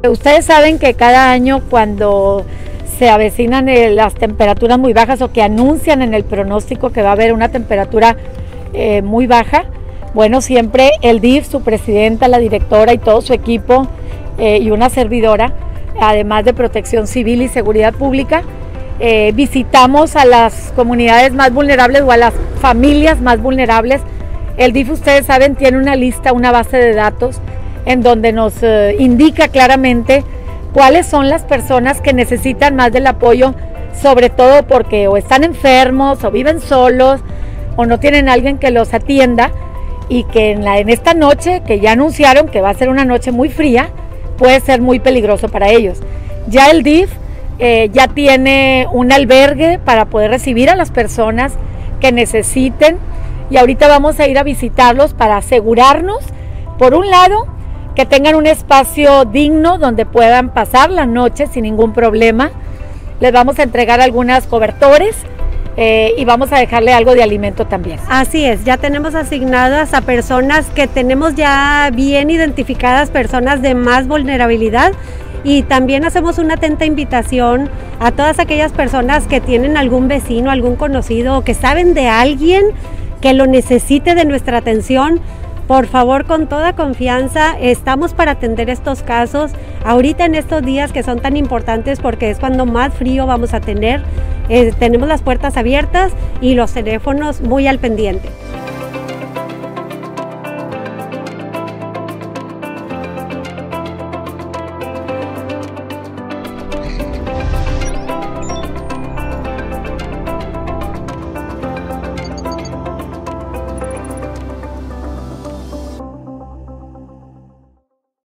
Ustedes saben que cada año cuando se avecinan las temperaturas muy bajas o que anuncian en el pronóstico que va a haber una temperatura muy baja, bueno, siempre el DIF, su presidenta, la directora y todo su equipo y una servidora, además de Protección Civil y Seguridad Pública, visitamos a las comunidades más vulnerables o a las familias más vulnerables. El DIF, ustedes saben, tiene una lista, una base de datos en donde nos indica claramente cuáles son las personas que necesitan más del apoyo, sobre todo porque o están enfermos o viven solos o no tienen alguien que los atienda, y que en esta noche, que ya anunciaron que va a ser una noche muy fría, puede ser muy peligroso para ellos. Ya el DIF ya tiene un albergue para poder recibir a las personas que necesiten, y ahorita vamos a ir a visitarlos para asegurarnos, por un lado, que tengan un espacio digno donde puedan pasar la noche sin ningún problema. Les vamos a entregar algunos cobertores y vamos a dejarle algo de alimento también. Así es, ya tenemos asignadas a personas que tenemos ya bien identificadas, personas de más vulnerabilidad, y también hacemos una atenta invitación a todas aquellas personas que tienen algún vecino, algún conocido o que saben de alguien que lo necesite de nuestra atención. Por favor, con toda confianza, estamos para atender estos casos ahorita en estos días que son tan importantes, porque es cuando más frío vamos a tener. Tenemos las puertas abiertas y los teléfonos muy al pendiente.